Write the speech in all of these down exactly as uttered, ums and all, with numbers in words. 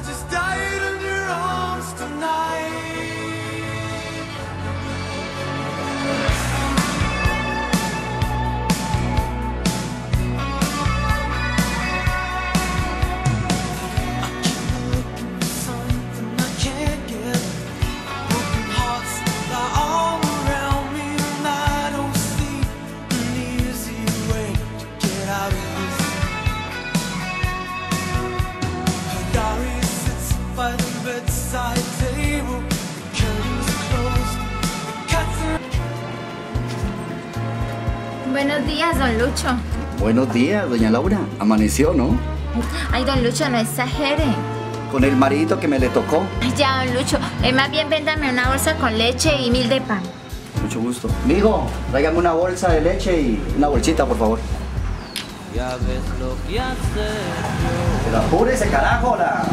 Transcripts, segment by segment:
just died in your arms tonight. Buenos días, don Lucho. Buenos días, doña Laura. Amaneció, ¿no? Ay, don Lucho, no exagere. Con el maridito que me le tocó. Ay, ya, don Lucho. Eh, más bien véndame una bolsa con leche y mil de pan. Mucho gusto. Mijo, tráigame una bolsa de leche y una bolsita, por favor. Ya ves lo que haces. Pero apúrese, carajo, la...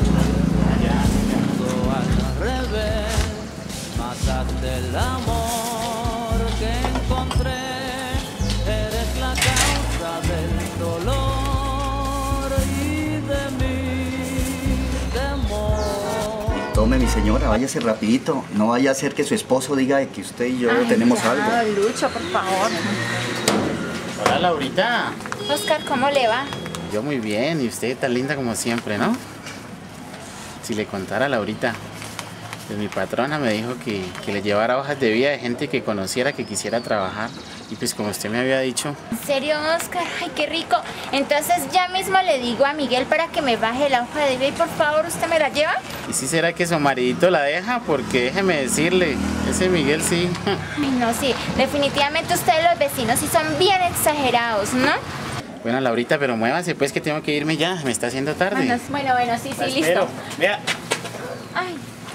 Al revés, mataste el amor que encontré. Eres la causa del dolor y de mi temor. Tome, mi señora, váyase rapidito. No vaya a ser que su esposo diga que usted y yo Ay, tenemos ya, algo. don Lucho, por favor. Hola, Laurita. Oscar, ¿cómo le va? Yo muy bien, y usted tan linda como siempre, ¿no? Si le contara a Laurita, pues mi patrona me dijo que, que le llevara hojas de vida de gente que conociera, que quisiera trabajar. Y pues como usted me había dicho... ¿En serio, Oscar? Ay, qué rico. Entonces ya mismo le digo a Miguel para que me baje la hoja de vida y por favor, ¿usted me la lleva? ¿Y si será que su maridito la deja? Porque déjeme decirle, ese Miguel sí... Ay, no, sí. Definitivamente ustedes los vecinos sí son bien exagerados, ¿no? Bueno, Laurita, pero muévase pues que tengo que irme ya, me está haciendo tarde. Bueno, bueno, bueno, sí, sí, La listo. espero. Vea. Ay.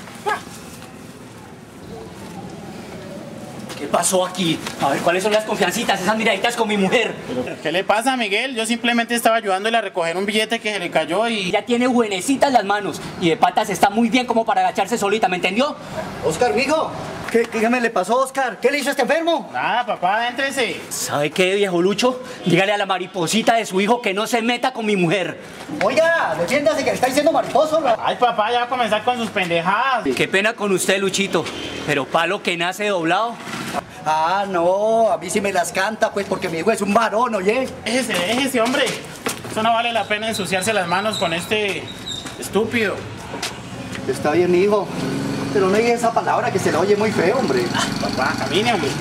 ¿Qué pasó aquí? A ver, ¿cuáles son las confiancitas, esas miraditas con mi mujer? Pero, ¿qué le pasa, Miguel? Yo simplemente estaba ayudándole a recoger un billete que se le cayó y... Ella tiene buenecitas las manos y de patas está muy bien como para agacharse solita, ¿me entendió? Oscar, mijo, ¿qué, qué me le pasó, Oscar? ¿Qué le hizo a este enfermo? Nada, papá, éntrese. ¿Sabe qué, viejo Lucho? Dígale a la mariposita de su hijo que no se meta con mi mujer. Oiga, defiéndase que le está diciendo mariposo, ¿no? Ay, papá, ya va a comenzar con sus pendejadas. Qué pena con usted, Luchito, pero palo que nace doblado. Ah, no, a mí sí me las canta, pues, porque mi hijo es un varón, ¿oye? Déjese, déjese, hombre. Eso no vale la pena ensuciarse las manos con este estúpido. Está bien, mi hijo, pero no diga esa palabra que se la oye muy feo, hombre. Papá, camine, hombre.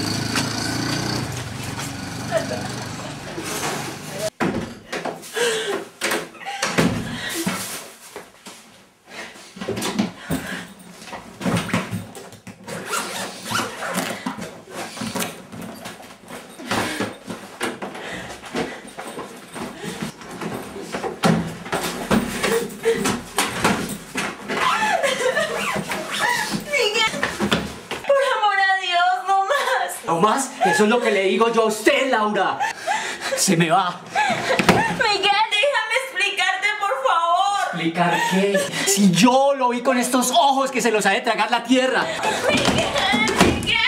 ¿No más? Eso es lo que le digo yo a usted, Laura. Se me va. Miguel, déjame explicarte, por favor. ¿Explicar qué? Si yo lo vi con estos ojos que se los ha de tragar la tierra. Miguel, Miguel.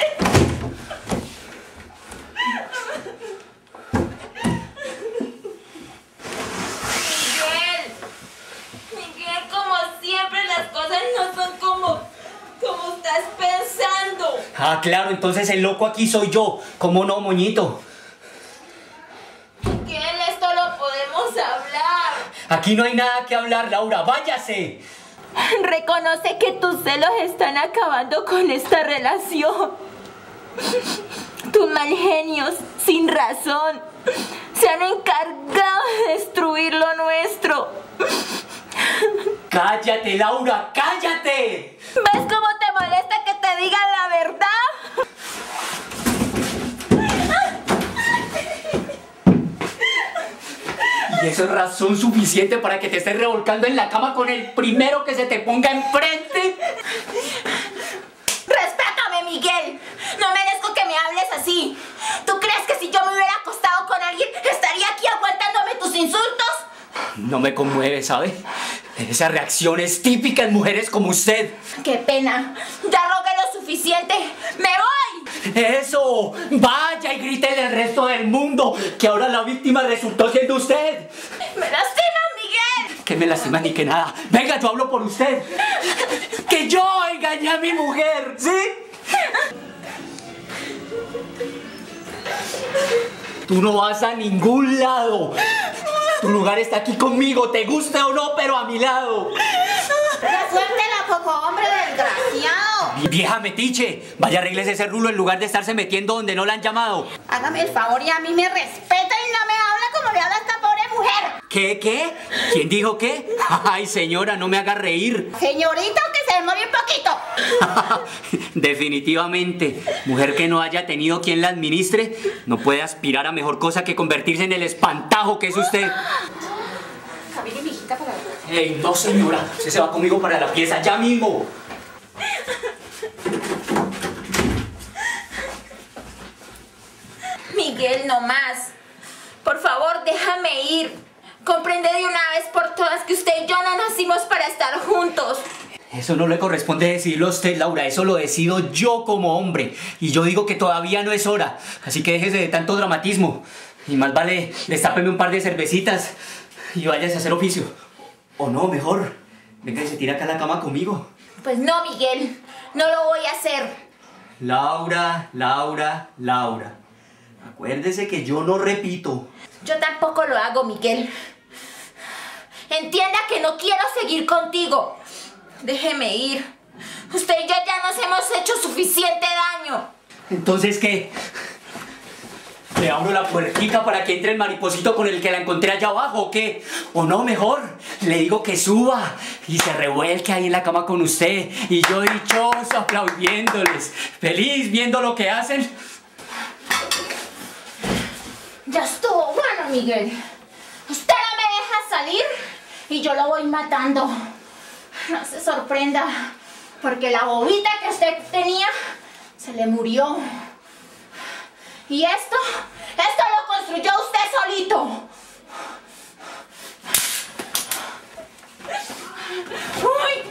Miguel. Miguel, como siempre las cosas no son como... como estás pensando. Ah, claro, entonces el loco aquí soy yo. ¿Cómo no, moñito? Miguel, esto lo podemos hablar. Aquí no hay nada que hablar, Laura. ¡Váyase! Reconoce que tus celos están acabando con esta relación. Tus mal genios, sin razón, se han encargado de destruir lo nuestro. ¡Cállate, Laura! ¡Cállate! ¿Ves cómo te molesta que te digan la verdad? Y eso es razón suficiente para que te estés revolcando en la cama con el primero que se te ponga enfrente. Respétame, Miguel. No merezco que me hables así. ¿Tú crees que si yo me hubiera acostado con alguien estaría aquí aguantándome tus insultos? No me conmueve, ¿sabe? Esa reacción es típica en mujeres como usted. ¡Qué pena! Ya rogué lo suficiente. ¡Me voy! ¡Eso! ¡Vaya y grítele al resto del mundo que ahora la víctima resultó siendo usted! ¡Me lastimas, Miguel! que me lastima ni que nada. Venga, yo hablo por usted. Que yo engañé a mi mujer, ¿sí? Tú no vas a ningún lado. Tu lugar está aquí conmigo, te guste o no, pero a mi lado. Suéltela, poco hombre desgraciado. Vieja metiche, vaya arréglese ese rulo en lugar de estarse metiendo donde no la han llamado. Hágame el favor y a mí me respeta y no me habla como le habla esta pobre mujer. ¿Qué, qué? ¿Quién dijo qué? Ay, señora, no me haga reír. Señorita, que se demore un poquito. Definitivamente, mujer que no haya tenido quien la administre, no puede aspirar a mejor cosa que convertirse en el espantajo que es usted. Camine, mijita, para ver. Ey, no señora, usted se va conmigo para la pieza ya mismo. Miguel, no más. Por favor, déjame ir. Comprende de una vez por todas que usted y yo no nacimos para estar juntos. Eso no le corresponde decirlo a usted, Laura. Eso lo decido yo como hombre. Y yo digo que todavía no es hora. Así que déjese de tanto dramatismo. Y más vale, destápeme un par de cervecitas y váyase a hacer oficio. O no, mejor, venga y se tira acá a la cama conmigo. Pues no, Miguel. No lo voy a hacer. Laura, Laura, Laura. Acuérdese que yo no repito. Yo tampoco lo hago, Miguel. Entienda que no quiero seguir contigo. Déjeme ir. Usted y yo ya nos hemos hecho suficiente daño. ¿Entonces qué? ¿Le abro la puertica para que entre el mariposito con el que la encontré allá abajo o qué? O no, mejor, le digo que suba y se revuelque ahí en la cama con usted. Y yo dichoso aplaudiéndoles, feliz viendo lo que hacen. Ya estuvo bueno, Miguel. Usted no me deja salir y yo lo voy matando. No se sorprenda, porque la bobita que usted tenía se le murió. Y esto, esto lo construyó usted solito. ¡Uy!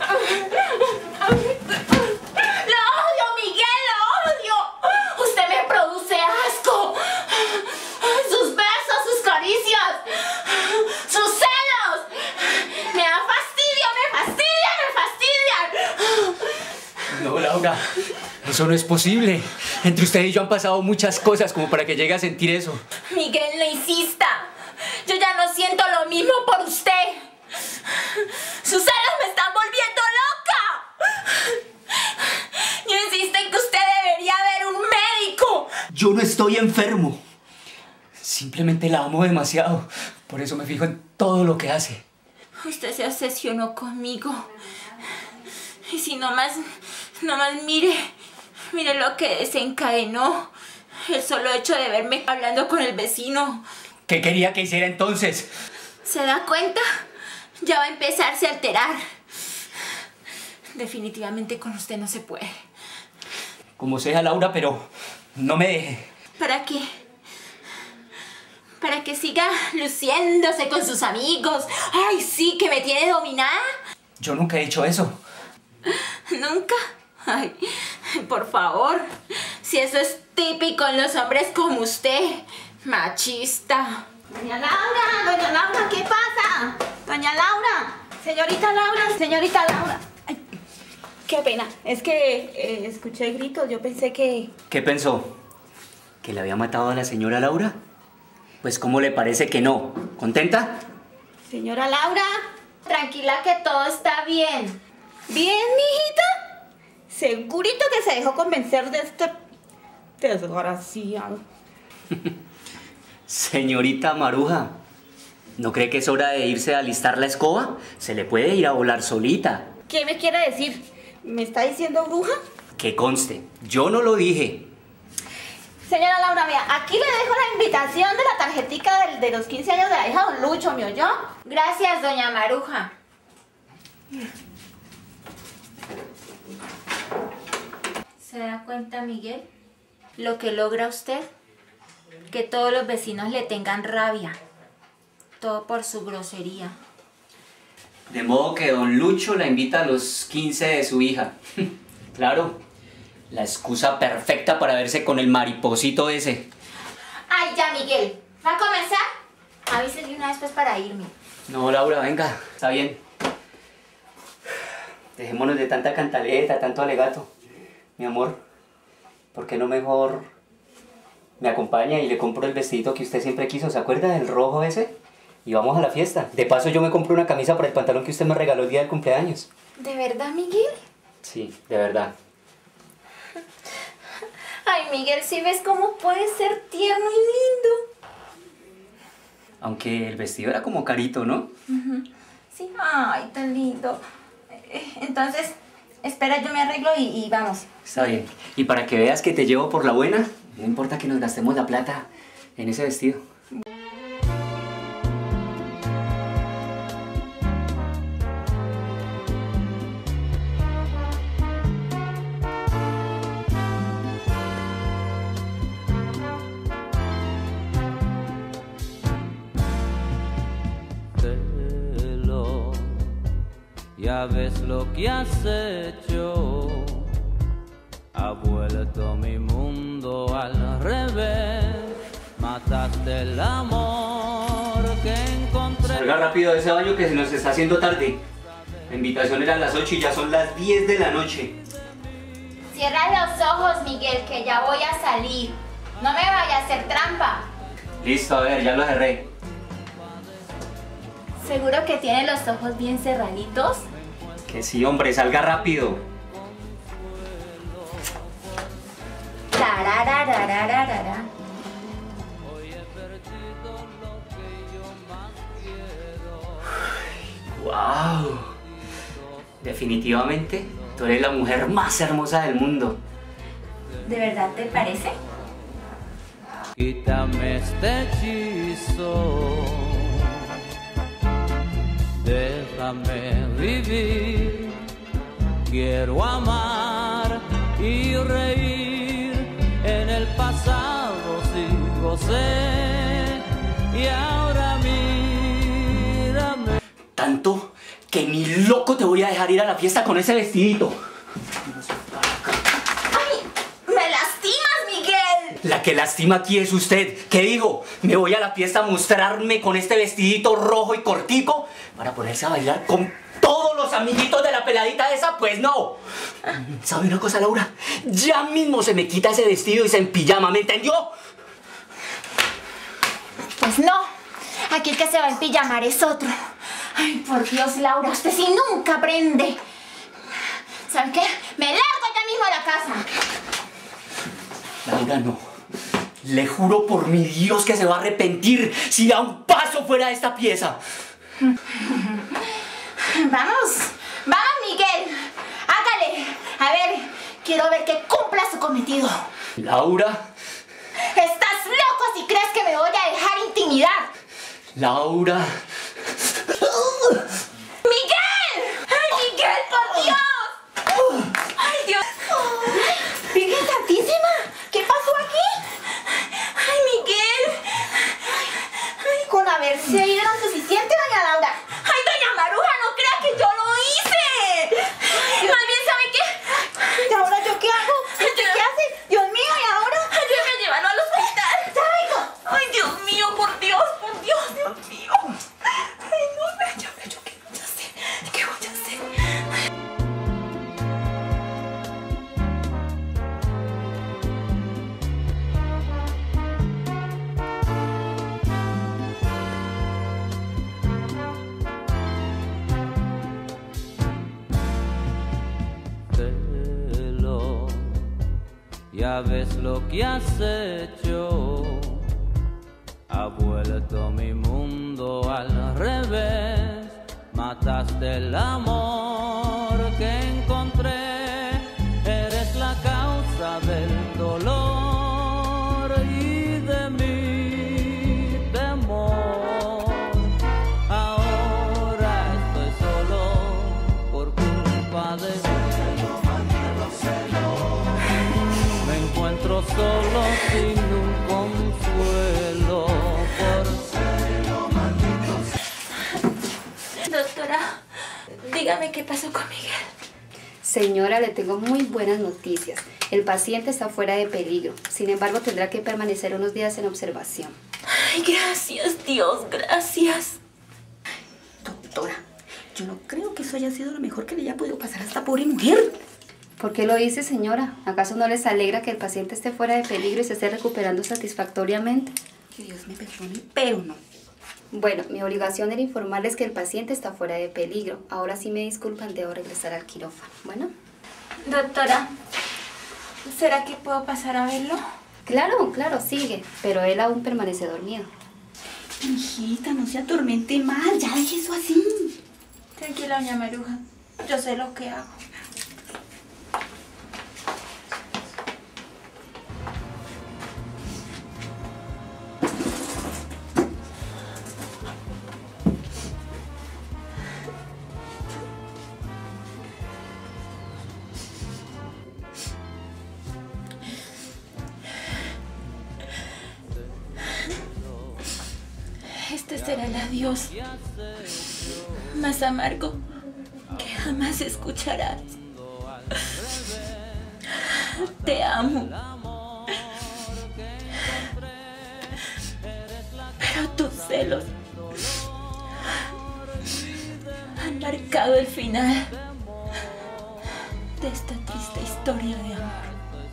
¡Lo odio, Miguel! ¡Lo odio! Usted me produce asco. Sus besos, sus caricias, sus celos. Me da fastidio, me fastidia, me fastidia. No, Laura, eso no es posible. Entre usted y yo han pasado muchas cosas como para que llegue a sentir eso. Miguel, no insista. Yo ya no siento lo mismo por usted. Sus celos me están volviendo loca. Yo insisto en que usted debería ver un médico. Yo no estoy enfermo. Simplemente la amo demasiado. Por eso me fijo en todo lo que hace. Usted se obsesionó conmigo. Y si nomás, nomás mire, mire lo que desencadenó. El solo hecho de verme hablando con el vecino. ¿Qué quería que hiciera entonces? ¿Se da cuenta? Ya va a empezarse a alterar. Definitivamente con usted no se puede. Como sea, Laura, pero no me deje. ¿Para qué? ¿Para que siga luciéndose con sus amigos? ¡Ay, sí, que me tiene dominada! Yo nunca he dicho eso. ¿Nunca? Ay, por favor. Si eso es típico en los hombres como usted. Machista. Doña Laura, doña Laura, ¿qué pasa? Doña Laura, señorita Laura, señorita Laura. Ay, qué pena, es que eh, escuché gritos, yo pensé que... ¿Qué pensó? ¿Que le había matado a la señora Laura? Pues, ¿cómo le parece que no? ¿Contenta? Señora Laura. Tranquila que todo está bien. ¿Bien, mijita? Segurito que se dejó convencer de este desgraciado. Señorita Maruja, ¿no cree que es hora de irse a alistar la escoba? Se le puede ir a volar solita. ¿Qué me quiere decir? ¿Me está diciendo bruja? Que conste, yo no lo dije. Señora Laura, mira, aquí le dejo la invitación de la tarjetica de, de los quince años de la hija de Don Lucho, ¿me oyó? Gracias, doña Maruja. ¿Se da cuenta, Miguel? Lo que logra usted. Que todos los vecinos le tengan rabia. Todo por su grosería. De modo que don Lucho la invita a los quince de su hija. Claro, la excusa perfecta para verse con el mariposito ese. Ay, ya, Miguel. ¿Va a comenzar? Avísenle una vez pues para irme. No, Laura, venga, está bien. Dejémonos de tanta cantaleta, tanto alegato. Mi amor, ¿por qué no mejor me acompaña y le compro el vestidito que usted siempre quiso? ¿Se acuerda del rojo ese? Y vamos a la fiesta. De paso yo me compro una camisa para el pantalón que usted me regaló el día del cumpleaños. ¿De verdad, Miguel? Sí, de verdad. Ay, Miguel, si ves cómo puede ser tierno y lindo. Aunque el vestido era como carito, ¿no? Uh-huh. Sí, ay, tan lindo. Entonces, espera, yo me arreglo y, y vamos. Está bien. Y para que veas que te llevo por la buena, no importa que nos gastemos la plata en ese vestido. Ya ves lo que has hecho, ha vuelto mi mundo al revés, mataste el amor que encontré. Salga rápido de ese baño que se nos está haciendo tarde. La invitación era a las ocho y ya son las diez de la noche. Cierra los ojos, Miguel, que ya voy a salir. No me vaya a hacer trampa. Listo, a ver, ya lo cerré. ¿Seguro que tiene los ojos bien cerraditos? Que sí, hombre, salga rápido. Tarararararara. ¡Wow! Definitivamente, tú eres la mujer más hermosa del mundo. ¿De verdad te parece? Quítame este hechizo, déjame vivir, quiero amar y reír, en el pasado sí gocé y ahora mírame. Tanto que ni loco te voy a dejar ir a la fiesta con ese vestidito. ¡Ay! ¡Me lastimas, Miguel! La que lastima aquí es usted. ¿Qué dijo? ¿Me voy a la fiesta a mostrarme con este vestidito rojo y cortico para ponerse a bailar con todos los amiguitos de la peladita esa? Pues no. ¿Sabe una cosa, Laura? Ya mismo se me quita ese vestido y se empijama, ¿me entendió? Pues no. Aquí el que se va a empillamar es otro. Ay, por Dios, Laura, usted sí nunca aprende. ¿Saben qué? Me largo ya mismo a la casa. Laura, no. Le juro por mi Dios que se va a arrepentir si da un paso fuera de esta pieza. Vamos, vamos, Miguel. Hágale. A ver, quiero ver que cumpla su cometido. Laura. Estás loco si crees que me voy a dejar intimidar. Laura. ¡Miguel! ¡Ay, Miguel, por Dios! ¡Ay, Dios! ¡Virgen Santísima! ¿Qué pasó aquí? ¡Ay, Miguel! Ay, con haberse ido era suficiente, doña Laura. ¡Ay, doña Maruja, no crea que yo lo hice! Más bien, ¿sabe qué? ¿Y ahora yo qué hago? ¿Usted qué hace? Dios mío, ¿y ahora? Ayúdame a llevarlo al hospital. ¡Traigo! ¡Ay, Dios mío, por Dios, por Dios, Dios mío! ¡Ay, no, yo, yo, ¿qué voy a hacer? ¿Qué voy a hacer? Celo, ya ves lo que has hecho, ha vuelto mi mundo al revés, mataste el amor que encontré, eres la causa del dolor y de mi temor. Ahora estoy solo por culpa de ti. Me encuentro solo sin un consuelo por Doctora, dígame qué pasó con Miguel. Señora, le tengo muy buenas noticias. El paciente está fuera de peligro. Sin embargo, tendrá que permanecer unos días en observación. Ay, gracias, Dios, gracias. Yo no creo que eso haya sido lo mejor que le haya podido pasar a esta pobre mujer. ¿Por qué lo dice, señora? ¿Acaso no les alegra que el paciente esté fuera de peligro y se esté recuperando satisfactoriamente? Que Dios me perdone, pero no. Bueno, mi obligación era informarles que el paciente está fuera de peligro. Ahora sí me disculpan, debo regresar al quirófano. Bueno. Doctora, ¿será que puedo pasar a verlo? Claro, claro, sigue. Pero él aún permanece dormido. Hijita, no se atormente más. Ya deje eso así. Tranquila, doña Maruja. Yo sé lo que hago. Este será el adiós más amargo que jamás escucharás. Te amo. Pero tus celos han marcado el final de esta triste historia de amor.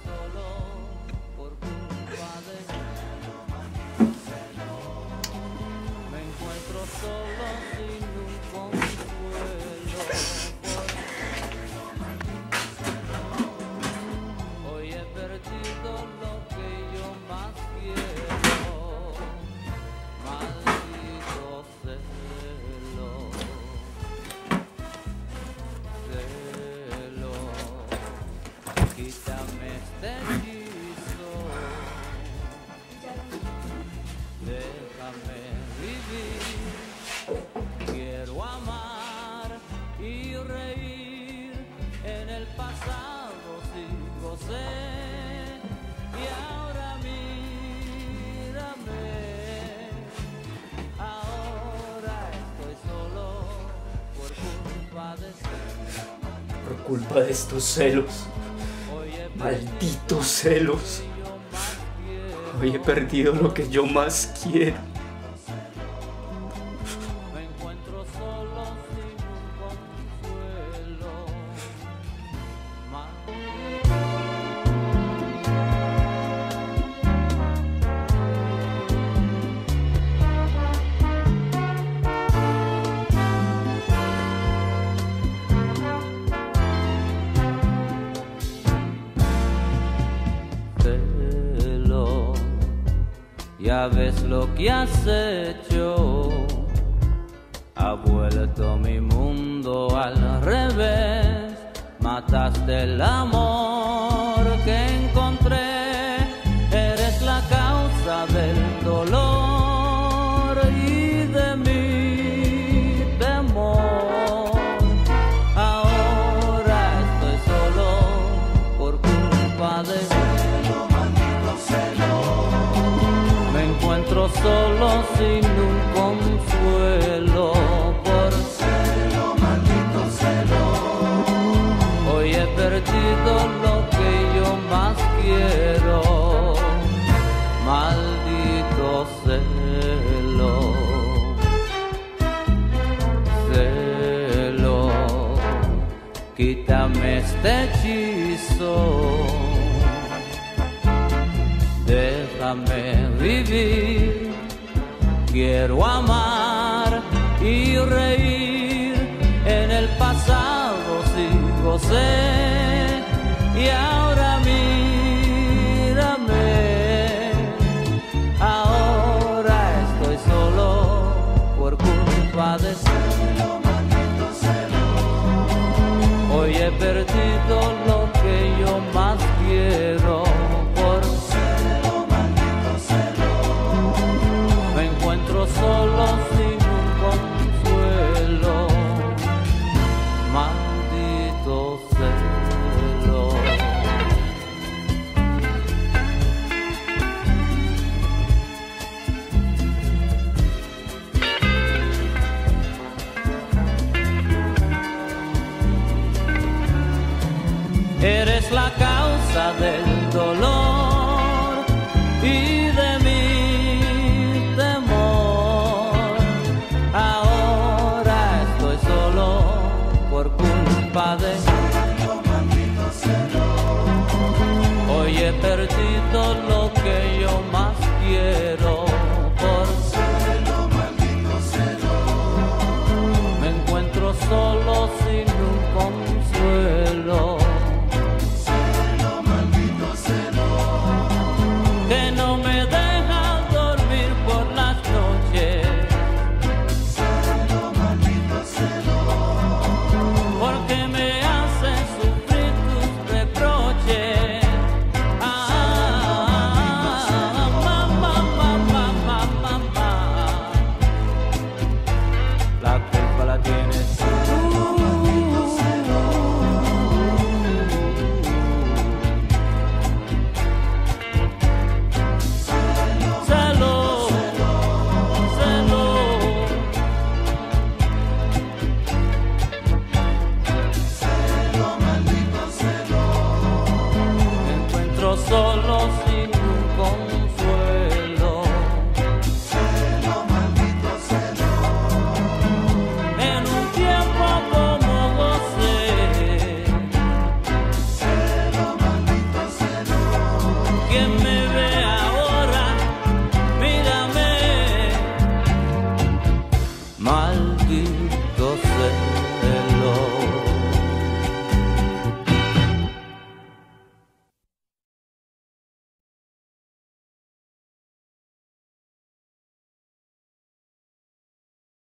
Por culpa de estos celos, malditos celos, hoy he perdido lo que yo más quiero. Ya ves lo que has hecho, ha vuelto mi mundo al revés, mataste el amor que encontré, eres la causa del dolor y de mi temor. Ahora estoy solo por culpa de solo sin un consuelo por celo, maldito celo. Hoy he perdido lo que yo más quiero, maldito celo, celo. Quítame este hechizo, déjame vivir, quiero amar y reír, en el pasado sí gocé y ahora mírame, ahora estoy solo por culpa de celo, maldito celo. Hoy he perdido lo que yo más quiero. Solo sin un consuelo, maldito celo. Eres la causa del dolor